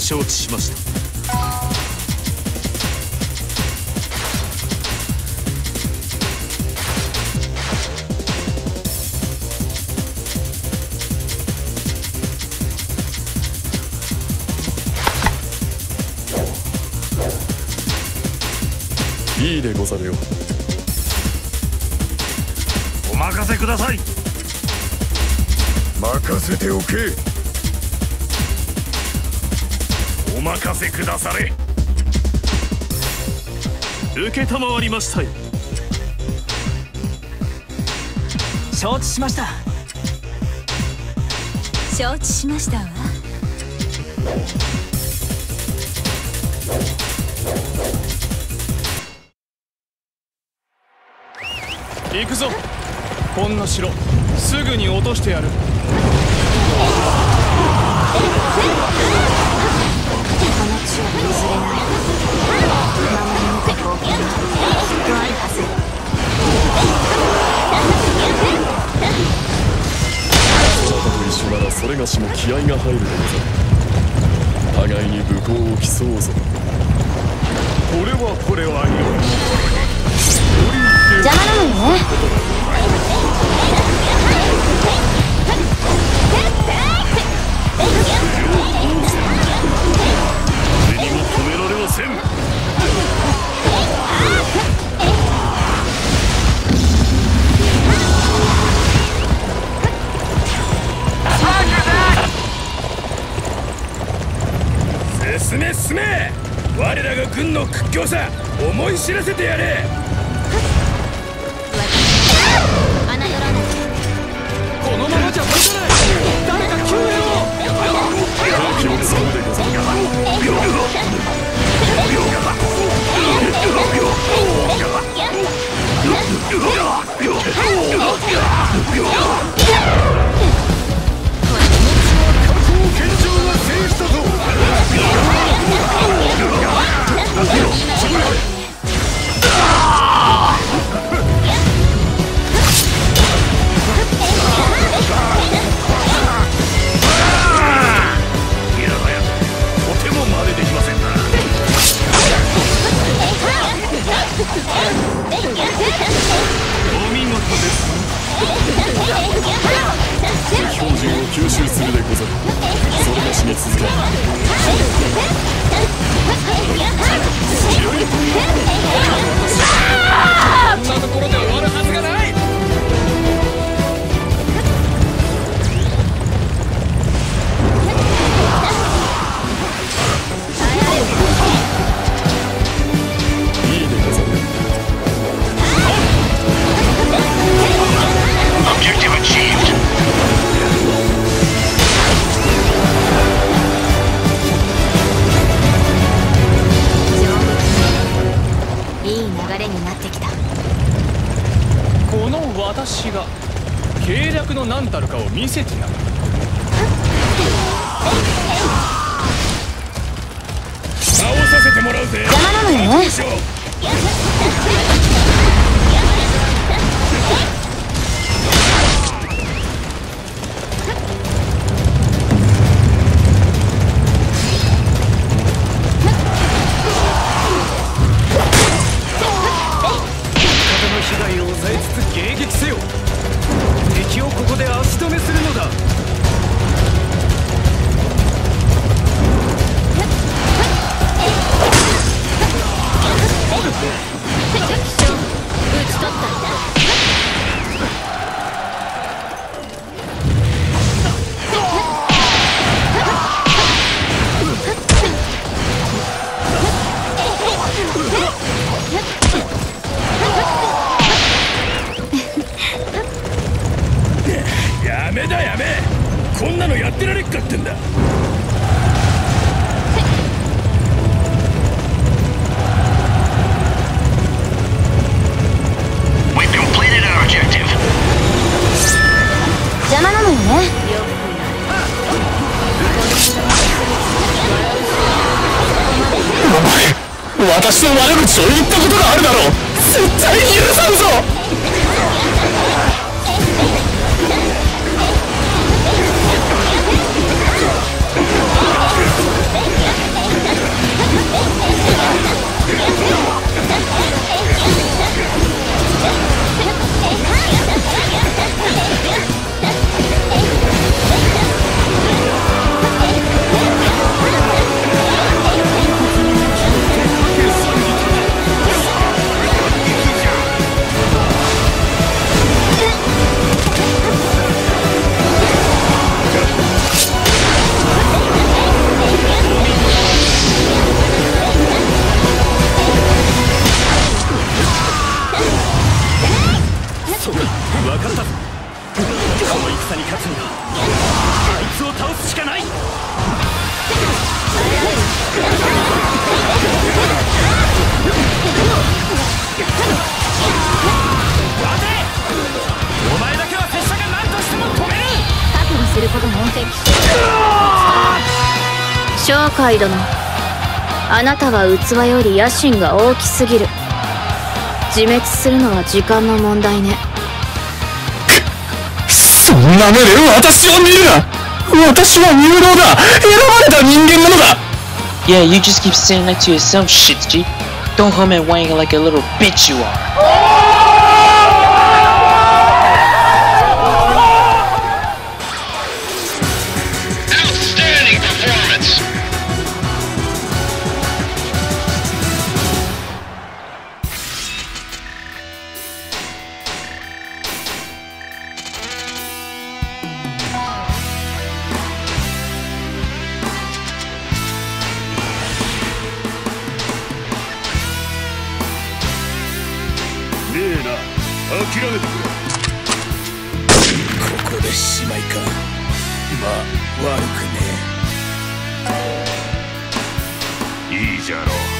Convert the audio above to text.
承知しました。 いいでござるよ。 お任せください。 任せておけ。 お任せくだされ。承りましたよ。 承知しました。 承知しましたわ。 行くぞ。こんな城すぐに落としてやる。 この地を譲れない。守り抜く冒険がきっとあるはず。 そなたと一緒ならそれがしも気合が入るでござる。互いに武功を競おうぞ。 これはよい。 邪魔なのよね。 誰にも止められません。 進め進め。我らが軍の屈強さ思い知らせてやれ。 このままじゃ持たない。誰か救援を。 気を使うでござる。 健丈が制したぞ。 お見事です。 敵本陣を吸収するでござる。それがしに続け。 こんなところで終わるはずがない。 いいでござる。 Objective achieved. いい流れになってきた。 この私が計略の何たるかを見せてな。 倒させてもらうぜ。 邪魔なのよね。 被害を抑えつつ迎撃せよ。敵をここで足止めするのだ。 撃ち取った。 やめだやめ。こんなのやってられっかってんだ。 邪魔なのよね。 お前、私の悪口を言ったことがあるだろう。絶対に許さんぞ。 商海殿、あなたは器より野心が大きすぎる。自滅するのは時間の問題ね。 そんな目で私を見るな。私は有能だ。選ばれた人間なのだ。 Yeah, you just keep saying that to yourself, shit, G. Don't hum and wang like a little bitch you are. Outstanding performance. ねえな、諦めてくれ。 ここでしまいか。まあ悪くねいいじゃろう。